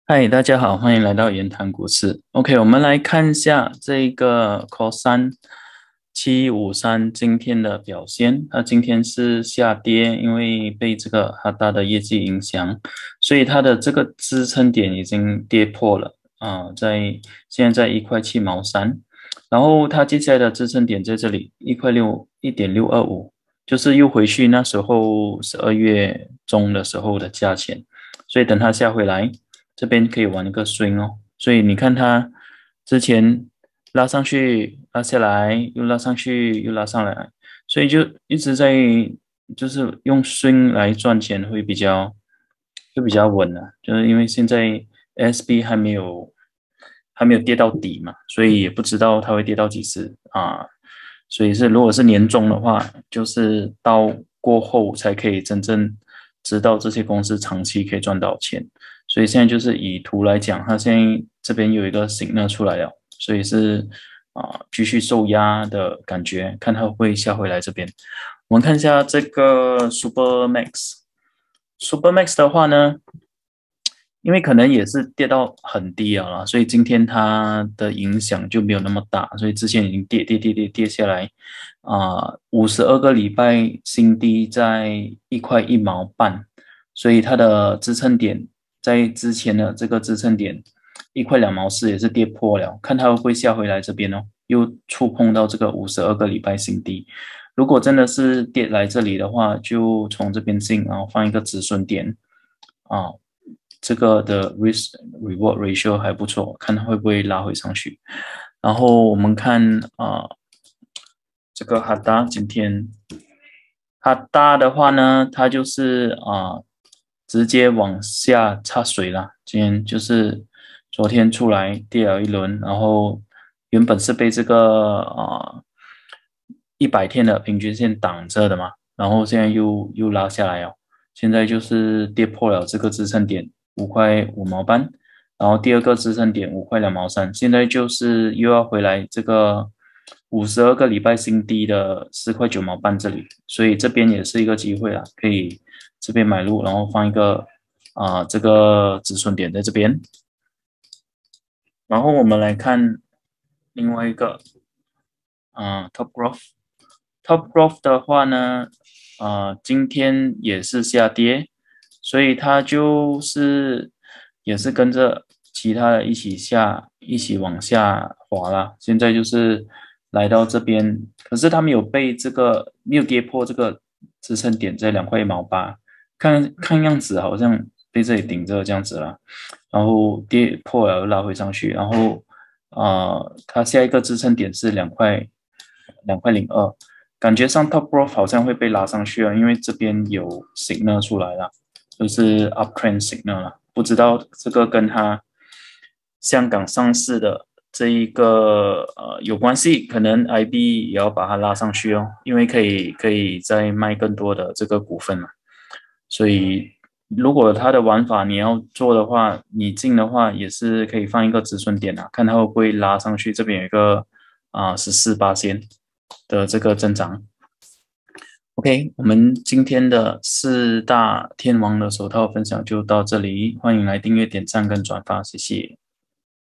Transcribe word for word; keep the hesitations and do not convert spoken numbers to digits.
嗨，大家好，欢迎来到言谈股市。OK，我们来看一下这个 call 三七五三今天的表现。它今天是下跌，因为被这个哈达的业绩影响，所以它的这个支撑点已经跌破了啊，在现在在一块七毛三，然后它接下来的支撑点在这里一块六一点六二五，就是又回去那时候十二月中的时候的价钱，所以等它下回来。这边可以玩一个 swing 哦，所以你看它之前拉上去、拉下来，又拉上去、又拉上来，所以就一直在就是用 swing 来赚钱会比较会比较稳啊，就是因为现在 S B 还没有还没有跌到底嘛，所以也不知道它会跌到几时啊，所以是如果是年终的话，就是到过后才可以真正知道这些公司长期可以赚到钱。所以现在就是以图来讲，它现在这边有一个 signal 出来了，所以是啊、呃继续受压的感觉，看它会不会下回来这边。我们看一下这个 Super Max，Super Max 的话呢，因为可能也是跌到很低了啦，所以今天它的影响就没有那么大，所以之前已经跌跌跌跌跌下来，啊，五十二个礼拜新低在一块一毛半，所以它的支撑点在之前的这个支撑点一块两毛四也是跌破了，看它会不会下回来这边哦，又触碰到这个五十二个礼拜新低。如果真的是跌来这里的话，就从这边进，然后放一个止损点啊，这个的 risk reward ratio 还不错，看它会不会拉回上去。然后我们看啊、呃这个哈达今天哈达的话呢，它就是啊、呃直接往下插水了。今天就是昨天出来跌了一轮，然后原本是被这个啊一百天的平均线挡着的嘛，然后现在又又拉下来哦，现在就是跌破了这个支撑点五块五毛半，然后第二个支撑点五块两毛三，现在就是又要回来这个五十二个礼拜新低的四块九毛半这里，所以这边也是一个机会啦，可以这边买入，然后放一个啊、呃这个止损点在这边，然后我们来看另外一个啊、呃 Top Growth，Top Growth 的话呢，啊今天也是下跌，所以它就是也是跟着其他的一起下，一起往下滑啦。现在就是来到这边，可是它没有被这个没有跌破这个支撑点在两块一毛八，看看样子好像被这里顶着这样子啦，然后跌破了又拉回上去，然后啊、呃它下一个支撑点是两块两块零二，感觉上 Top Growth 好像会被拉上去了，因为这边有 signal 出来了。就是 uptrend signal 了，不知道这个跟它香港上市的这一个呃有关系，可能 I B 也要把它拉上去哦，因为可以可以再卖更多的这个股份嘛，所以如果它的玩法你要做的话，你进的话也是可以放一个止损点啊，看它会不会拉上去，这边有一个啊十四八仙的这个增长。OK，我们今天的四大天王的手套分享就到这里，欢迎来订阅、点赞跟转发，谢谢。